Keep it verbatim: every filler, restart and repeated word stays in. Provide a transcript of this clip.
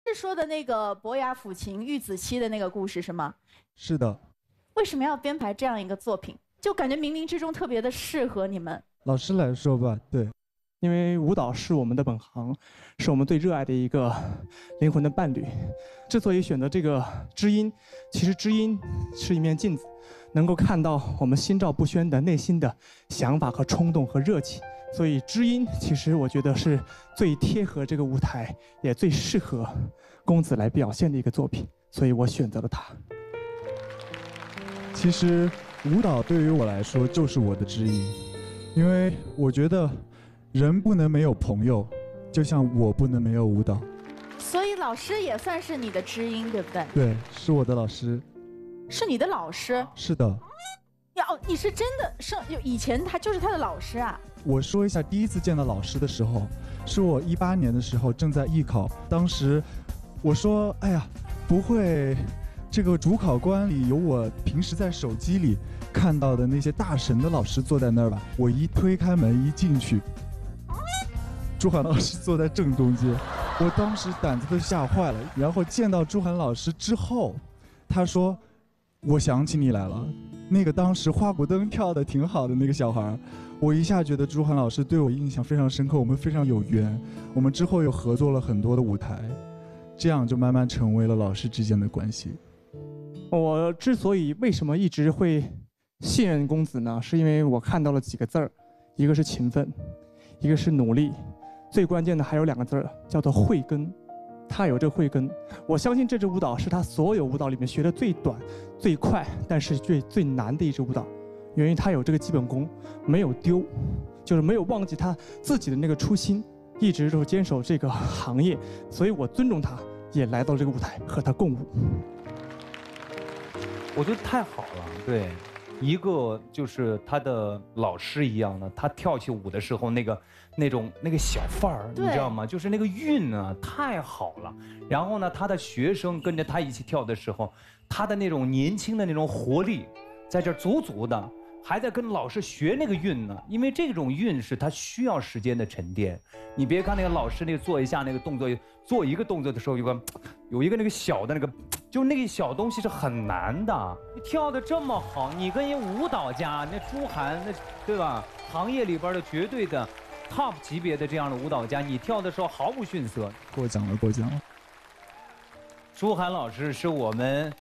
是说的那个伯牙抚琴玉子期的那个故事是吗？ 是的。 为什么要编排这样一个作品？就感觉冥冥之中特别的适合你们。 老师来说吧，对。 因为舞蹈是我们的本行，是我们最热爱的一个灵魂的伴侣。之所以选择这个知音，其实知音是一面镜子，能够看到我们心照不宣的内心的想法和冲动和热情。所以知音其实我觉得是最贴合这个舞台，也最适合公子来表现的一个作品，所以我选择了它。 其实舞蹈对于我来说就是我的知音，因为我觉得人不能没有朋友，就像我不能没有舞蹈。 所以老师也算是你的知音，对不对？ 对，是我的老师。 是你的老师？ 是的。 呀，哦，你是真的是以前他就是他的老师啊？ 我说一下，第一次见到老师的时候，是我一八年的时候正在艺考，当时我说，哎呀，不会这个主考官里有我平时在手机里看到的那些大神的老师坐在那儿吧？我一推开门一进去，朱涵老师坐在正中间，我当时胆子都吓坏了。然后见到朱涵老师之后，他说：“我想起你来了，那个当时花鼓灯跳得挺好的那个小孩。”我一下觉得朱涵老师对我印象非常深刻，我们非常有缘，我们之后又合作了很多的舞台，这样就慢慢成为了老师之间的关系。 我之所以为什么一直会信任公子呢？是因为我看到了几个字儿，一个是勤奋，一个是努力，最关键的还有两个字儿，叫做慧根。他有这慧根，我相信这支舞蹈是他所有舞蹈里面学的最短、最快，但是最最难的一支舞蹈。源于他有这个基本功，没有丢，就是没有忘记他自己的那个初心，一直都坚守这个行业，所以我尊重他，也来到这个舞台和他共舞。 我觉得太好了，对，一个就是他的老师一样的，他跳起舞的时候那个那种那个小范儿，你知道吗？就是那个韵啊，太好了。然后呢，他的学生跟着他一起跳的时候，他的那种年轻的那种活力，在这足足的。还在跟老师学那个韵呢，因为这种韵是他需要时间的沉淀。你别看那个老师那个做一下那个动作，做一个动作的时候有个有一个那个小的那个，就那个小东西是很难的。你跳得这么好，你跟一舞蹈家那朱涵那对吧？行业里边的绝对的 top 级别的这样的舞蹈家，你跳的时候毫不逊色。 过奖了，过奖了。 朱涵老师是我们